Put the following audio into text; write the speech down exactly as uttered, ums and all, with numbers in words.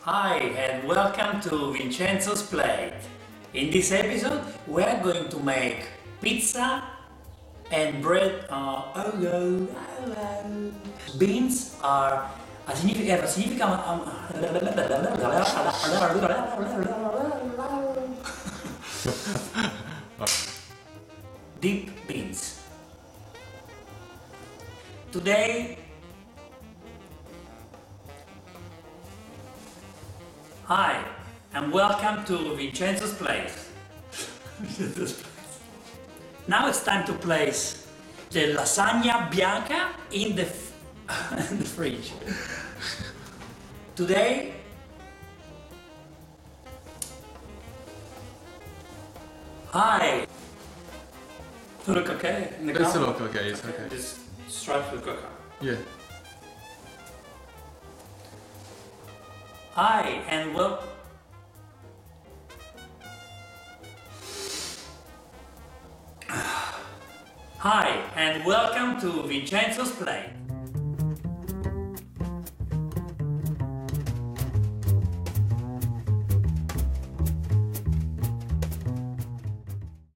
Hi and welcome to Vincenzo's Plate. In this episode we are going to make pizza and bread. Uh, oh, oh, oh, oh. Beans are a significa, have a significant um, deep beans. Today Hi, and welcome to Vincenzo's Place. Now it's time to place the lasagna bianca in the, f in the fridge. Today, hi. To look okay in the It's camera? look okay, it's okay. This stripe look okay. Yeah. Hi, and well. Hi, and welcome to Vincenzo's Plate.